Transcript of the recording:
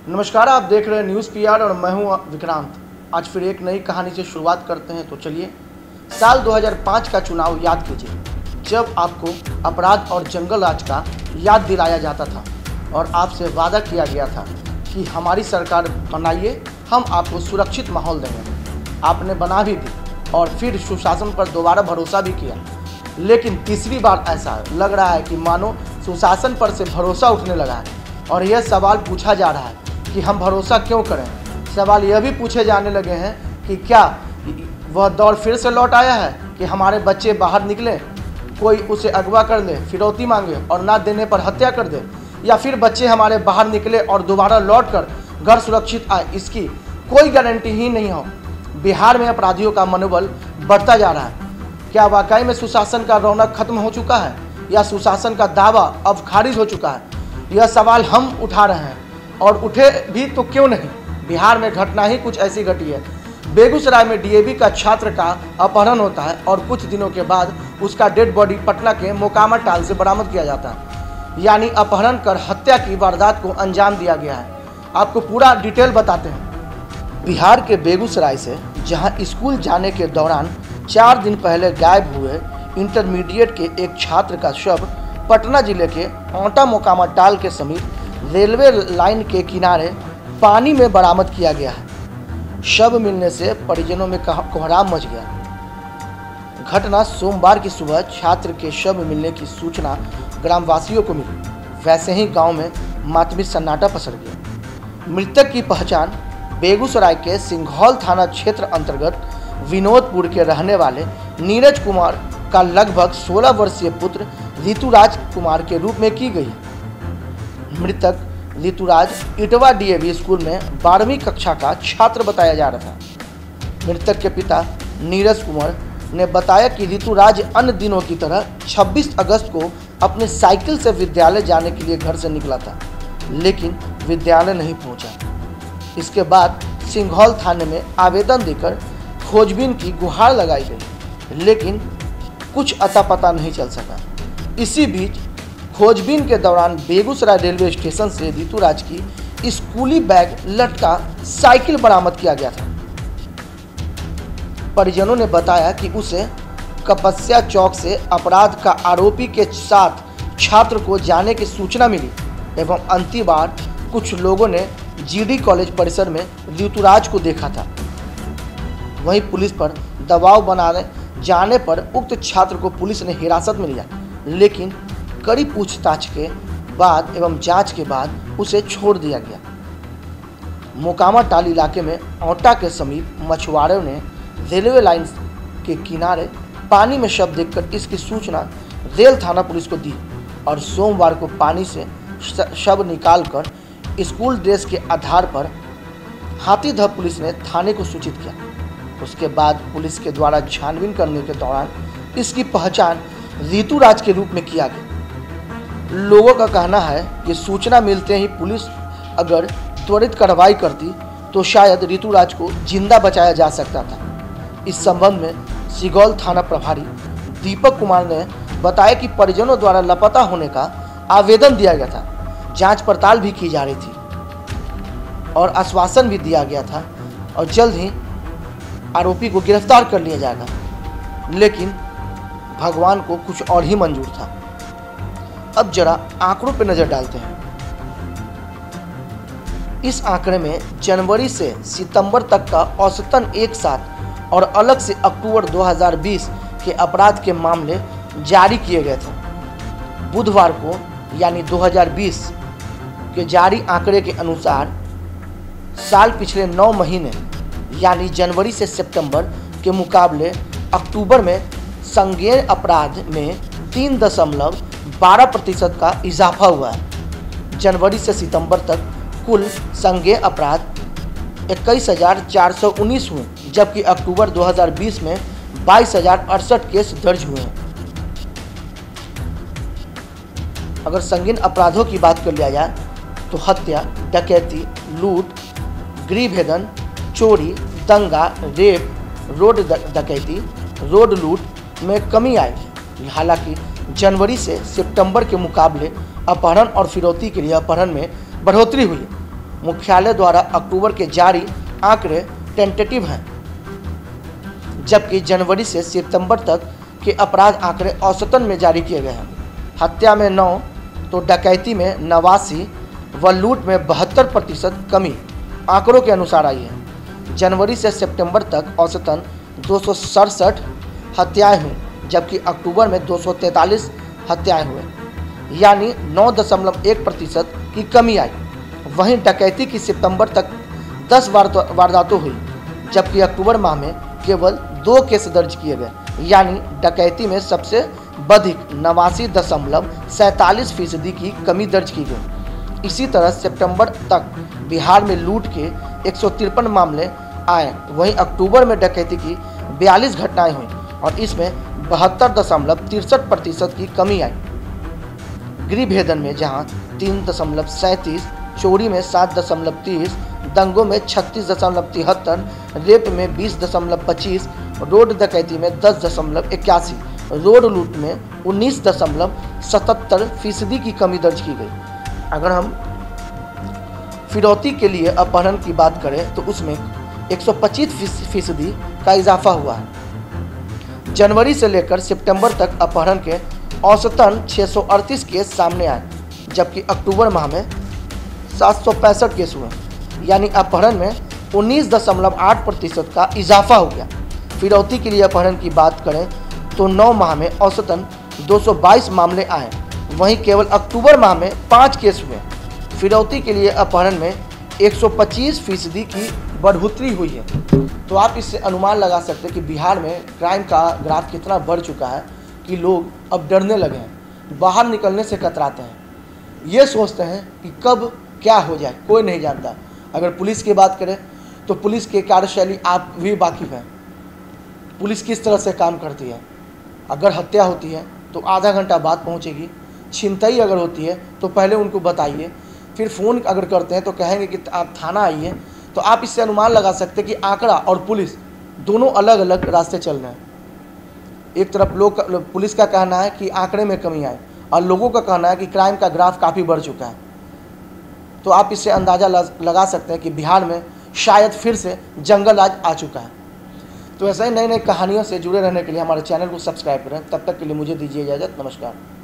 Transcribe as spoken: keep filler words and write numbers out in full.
नमस्कार, आप देख रहे हैं न्यूज़ पीआर और मैं हूं विक्रांत। आज फिर एक नई कहानी से शुरुआत करते हैं। तो चलिए, साल दो हज़ार पाँच का चुनाव याद कीजिए, जब आपको अपराध और जंगल राज का याद दिलाया जाता था और आपसे वादा किया गया था कि हमारी सरकार बनाइए, हम आपको सुरक्षित माहौल देंगे। आपने बना भी दी और फिर सुशासन पर दोबारा भरोसा भी किया। लेकिन तीसरी बार ऐसा लग रहा है कि मानो सुशासन पर से भरोसा उठने लगा है और यह सवाल पूछा जा रहा है कि हम भरोसा क्यों करें। सवाल यह भी पूछे जाने लगे हैं कि क्या वह दौर फिर से लौट आया है कि हमारे बच्चे बाहर निकले, कोई उसे अगवा कर ले, फिरौती मांगे और ना देने पर हत्या कर दे, या फिर बच्चे हमारे बाहर निकले और दोबारा लौट कर घर सुरक्षित आए, इसकी कोई गारंटी ही नहीं हो। बिहार में अपराधियों का मनोबल बढ़ता जा रहा है। क्या वाकई में सुशासन का रौनक खत्म हो चुका है या सुशासन का दावा अब खारिज हो चुका है? यह सवाल हम उठा रहे हैं और उठे भी तो क्यों नहीं। बिहार में घटना ही कुछ ऐसी घटी है। बेगूसराय में डीएवी का छात्र का अपहरण होता है और कुछ दिनों के बाद उसका डेड बॉडी पटना के मोकामा टाल से बरामद किया जाता है। यानी अपहरण कर हत्या की वारदात को अंजाम दिया गया है। आपको पूरा डिटेल बताते हैं। बिहार के बेगूसराय से जहां स्कूल जाने के दौरान चार दिन पहले गायब हुए इंटरमीडिएट के एक छात्र का शव पटना जिले के औंटा मोकामा टाल के समीप रेलवे लाइन के किनारे पानी में बरामद किया गया है। शव मिलने से परिजनों में कोहराम मच गया। घटना सोमवार की सुबह छात्र के शव मिलने की सूचना ग्रामवासियों को मिली। वैसे ही गांव में मातमी सन्नाटा पसर गया। मृतक की पहचान बेगूसराय के सिंघौल थाना क्षेत्र अंतर्गत विनोदपुर के रहने वाले नीरज कुमार का लगभग सोलह वर्षीय पुत्र ऋतुराज कुमार के रूप में की गई। मृतक ऋतुराज इटवा डीएवी स्कूल में बारहवीं कक्षा का छात्र बताया जा रहा था। मृतक के पिता नीरज कुमार ने बताया कि ऋतुराज अन्य दिनों की तरह छब्बीस अगस्त को अपने साइकिल से विद्यालय जाने के लिए घर से निकला था, लेकिन विद्यालय नहीं पहुंचा। इसके बाद सिंघौल थाने में आवेदन देकर खोजबीन की गुहार लगाई गई, लेकिन कुछ अता पता नहीं चल सका। इसी बीच खोजबीन के दौरान बेगूसराय रेलवे स्टेशन से ऋतुराज की स्कूली बैग लटका साइकिल बरामद किया गया था। परिजनों ने बताया कि उसे कपस्या चौक से अपराध का आरोपी के साथ छात्र को जाने की सूचना मिली एवं अंतिम बार कुछ लोगों ने जीडी कॉलेज परिसर में ऋतुराज को देखा था। वहीं पुलिस पर दबाव बनाने जाने पर उक्त छात्र को पुलिस ने हिरासत में लिया, लेकिन कड़ी पूछताछ के बाद एवं जांच के बाद उसे छोड़ दिया गया। मोकामा टाल इलाके में औंटा के समीप मछुआरों ने रेलवे लाइन के किनारे पानी में शव देखकर इसकी सूचना रेल थाना पुलिस को दी और सोमवार को पानी से शव निकालकर स्कूल ड्रेस के आधार पर हाथीदह पुलिस ने थाने को सूचित किया। उसके बाद पुलिस के द्वारा छानबीन करने के दौरान इसकी पहचान ऋतुराज के रूप में किया गया। लोगों का कहना है कि सूचना मिलते ही पुलिस अगर त्वरित कार्रवाई करती तो शायद ऋतुराज को जिंदा बचाया जा सकता था। इस संबंध में सिंघौल थाना प्रभारी दीपक कुमार ने बताया कि परिजनों द्वारा लापता होने का आवेदन दिया गया था, जांच पड़ताल भी की जा रही थी और आश्वासन भी दिया गया था और जल्द ही आरोपी को गिरफ्तार कर लिया जाएगा, लेकिन भगवान को कुछ और ही मंजूर था। अब जरा आंकड़ों पर नजर डालते हैं। इस आंकड़े में जनवरी से सितंबर तक का औसतन एक साथ और अलग से अक्टूबर दो हज़ार बीस के अपराध के मामले जारी किए गए थे। बुधवार को यानी दो हज़ार बीस के जारी आंकड़े के अनुसार साल पिछले नौ महीने यानी जनवरी से सितंबर के मुकाबले अक्टूबर में संज्ञेय अपराध में तीन दशमलव बारह प्रतिशत का इजाफा हुआ है। जनवरी से सितंबर तक कुल संज्ञेय अपराध इक्कीस हजार चार सौ उन्नीस हुए, जबकि अक्टूबर दो हज़ार बीस में बाईस हजार अड़सठ केस दर्ज हुए हैं। अगर संगीन अपराधों की बात कर लिया जाए तो हत्या, डकैती, लूट, गृहभेदन, चोरी, दंगा, रेप, रोड डकैती, रोड लूट में कमी आई। हालांकि जनवरी से सितंबर के मुकाबले अपहरण और फिरौती के लिए अपहरण में बढ़ोतरी हुई। मुख्यालय द्वारा अक्टूबर के जारी आंकड़े टेंटेटिव हैं, जबकि जनवरी से सितंबर तक के अपराध आंकड़े औसतन में जारी किए गए हैं। हत्या में नौ तो डकैती में नवासी व लूट में बहत्तर प्रतिशत कमी आंकड़ों के अनुसार आई है। जनवरी से सितंबर तक औसतन दो सौ सड़सठ हत्याएँ हुई, जबकि अक्टूबर में दो सौ तैंतालीस हत्याएँ हुए, यानी नौ दशमलव एक प्रतिशत की कमी आई। वहीं डकैती की सितंबर तक दस वारदातों हुई, जबकि अक्टूबर माह में केवल दो केस दर्ज किए गए, यानी डकैती में सबसे अधिक नवासी दशमलव सैंतालीस फीसदी की कमी दर्ज की गई। इसी तरह सितंबर तक बिहार में लूट के एक सौ तिरपन मामले आए, वहीं अक्टूबर में डकैती की बयालीस घटनाएं हुई और इसमें बहत्तर दशमलव तिरसठ प्रतिशत की कमी आई। गृह भेदन में जहां तीन दशमलव सैंतीस, चोरी में सात दशमलव तीस, दंगों में छत्तीस दशमलव तिहत्तर, रेप में बीस दशमलव पच्चीस, रोड डकैती में दस दशमलव इक्यासी, रोड लूट में उन्नीस दशमलव सतहत्तर फीसदी की कमी दर्ज की गई। अगर हम फिरौती के लिए अपहरण की बात करें तो उसमें एक सौ पच्चीस फीसदी का इजाफा हुआ है। जनवरी से लेकर सितंबर तक अपहरण के औसतन छः सौ अड़तीस केस सामने आए, जबकि अक्टूबर माह में सात सौ पैंसठ केस हुए, यानी अपहरण में उन्नीस दशमलव आठ प्रतिशत का इजाफा हो गया। फिरौती के लिए अपहरण की बात करें तो नौ माह में औसतन दो सौ बाईस मामले आए, वहीं केवल अक्टूबर माह में पाँच केस हुए। फिरौती के लिए अपहरण में एक सौ पच्चीस फीसदी की बढ़ोतरी हुई है। तो आप इससे अनुमान लगा सकते हैं कि बिहार में क्राइम का ग्राफ कितना बढ़ चुका है कि लोग अब डरने लगे हैं, बाहर निकलने से कतराते हैं। ये सोचते हैं कि कब क्या हो जाए, कोई नहीं जानता। अगर पुलिस की बात करें तो पुलिस की कार्यशैली आप भी वाकिफ़ हैं। पुलिस किस तरह से काम करती है। अगर हत्या होती है तो आधा घंटा बाद पहुंचेगी, छिनतई अगर होती है तो पहले उनको बताइए, फिर फ़ोन अगर करते हैं तो कहेंगे कि आप थाना आइए। तो आप इससे अनुमान लगा सकते हैं कि आंकड़ा और पुलिस दोनों अलग अलग रास्ते चल रहे हैं। एक तरफ लोग पुलिस का कहना है कि आंकड़े में कमी आए और लोगों का कहना है कि क्राइम का ग्राफ काफ़ी बढ़ चुका है। तो आप इससे अंदाज़ा लगा सकते हैं कि बिहार में शायद फिर से जंगल राज आ चुका है। तो ऐसे ही नई नई कहानियों से जुड़े रहने के लिए हमारे चैनल को सब्सक्राइब करें। तब तक के लिए मुझे दीजिए इजाज़त। नमस्कार।